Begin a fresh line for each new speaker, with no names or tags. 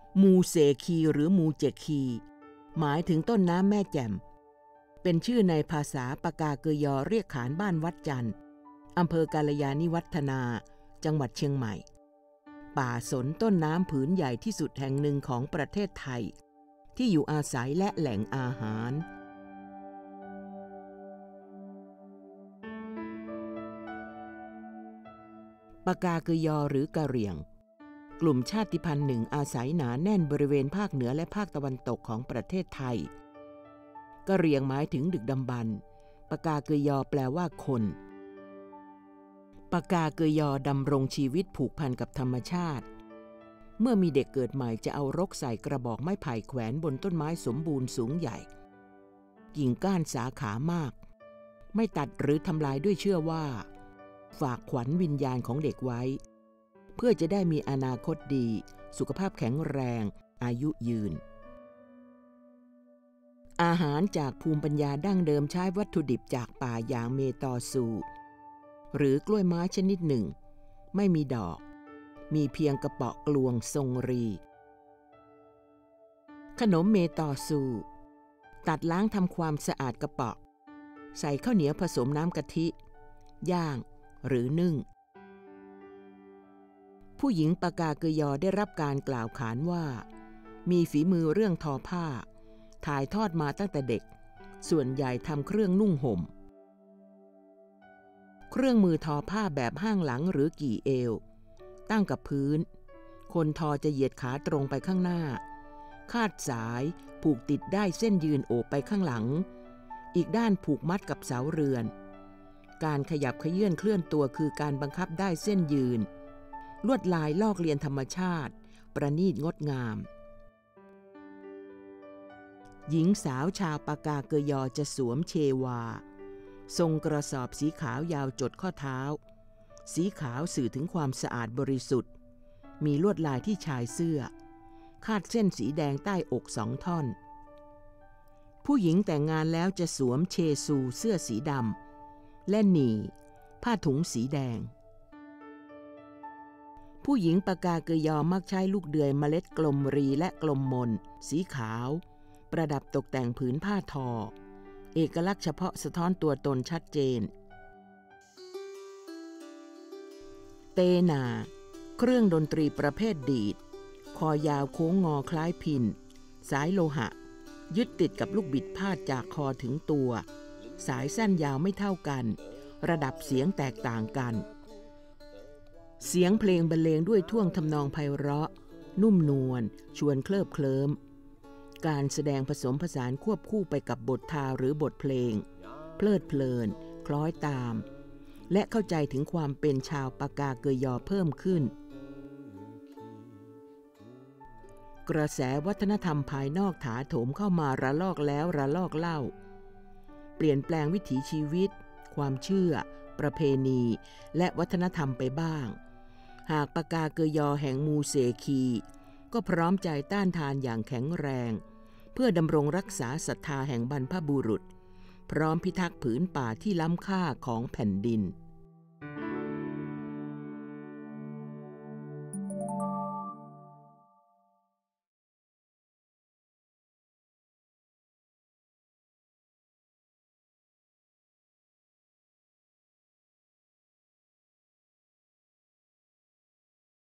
มูเสคีหรือมูเจคีหมายถึงต้นน้ำแม่แจ่มเป็นชื่อในภาษาปากาเกยอเรียกขานบ้านวัดจันทร์อำเภอกาลยาณิวัฒนาจังหวัดเชียงใหม่ป่าสนต้นน้ำผืนใหญ่ที่สุดแห่งหนึ่งของประเทศไทยที่อยู่อาศัยและแหล่งอาหารปากาเกยอหรือกะเหรี่ยงกลุ่มชาติพันธุ์หนึ่งอาศัยหนาแน่นบริเวณภาคเหนือและภาคตะวันตกของประเทศไทยกะเหรี่ยงหมายถึงดึกดำบรรพ์ปากาเกยอแปลว่าคนปากาเกยอดำรงชีวิตผูกพันกับธรรมชาติเมื่อมีเด็กเกิดใหม่จะเอารกใส่กระบอกไม้ไผ่แขวนบนต้นไม้สมบูรณ์สูงใหญ่กิ่งก้านสาขามากไม่ตัดหรือทำลายด้วยเชื่อว่าฝากขวัญวิญญาณของเด็กไว้เพื่อจะได้มีอนาคตดีสุขภาพแข็งแรงอายุยืนอาหารจากภูมิปัญญาดั้งเดิมใช้วัตถุดิบจากป่าอย่างเมตอซูหรือกล้วยไม้ชนิดหนึ่งไม่มีดอกมีเพียงกระเปาะกลวงทรงรีขนมเมตอซูตัดล้างทำความสะอาดกระเปาะใส่ข้าวเหนียวผสมน้ำกะทิย่างหรือนึ่งผู้หญิงปากาเกยอได้รับการกล่าวขานว่ามีฝีมือเรื่องทอผ้าถ่ายทอดมาตั้งแต่เด็กส่วนใหญ่ทำเครื่องนุ่งห่มเครื่องมือทอผ้าแบบห้างหลังหรือกี่เอวตั้งกับพื้นคนทอจะเหยียดขาตรงไปข้างหน้าคาดสายผูกติดได้เส้นยืนโอบไปข้างหลังอีกด้านผูกมัดกับเสาเรือนการขยับเขยื้อนเคลื่อนตัวคือการบังคับได้เส้นยืนลวดลายลอกเลียนธรรมชาติประณีตงดงามหญิงสาวชาวปากาเกยอจะสวมเชวาทรงกระสอบสีขาวยาวจดข้อเท้าสีขาวสื่อถึงความสะอาดบริสุทธิ์มีลวดลายที่ชายเสื้อคาดเส้นสีแดงใต้อก2 ท่อนผู้หญิงแต่งงานแล้วจะสวมเชซูเสื้อสีดำและหนีผ้าถุงสีแดงผู้หญิงปากาเกยอมักใช้ลูกเดือยเมล็ดกลมรีและกลมมนสีขาวประดับตกแต่งผืนผ้าทอเอกลักษณ์เฉพาะสะท้อนตัวตนชัดเจนเตนาเครื่องดนตรีประเภทดีดคอยาวโค้งงอคล้ายพิณสายโลหะยึดติดกับลูกบิดพาดจากคอถึงตัวสายสั้นยาวไม่เท่ากันระดับเสียงแตกต่างกันเสียงเพลงบรรเลงด้วยท่วงทำนองไพเราะนุ่มนวลชวนเคลิบเคลิ้มการแสดงผสมผสานควบคู่ไปกับบททาหรือบทเพลงเพลิดเพลินคล้อยตามและเข้าใจถึงความเป็นชาวปากาเกยอเพิ่มขึ้นกระแสวัฒนธรรมภายนอกถาโถมเข้ามาระลอกแล้วระลอกเล่าเปลี่ยนแปลงวิถีชีวิตความเชื่อประเพณีและวัฒนธรรมไปบ้างหากปากาเกยอแห่งมูเสคีก็พร้อมใจต้านทานอย่างแข็งแรงเพื่อดำรงรักษาศรัทธาแห่งบรรพบุรุษพร้อมพิทักษ์ผืนป่าที่ล้ำค่าของแผ่นดิน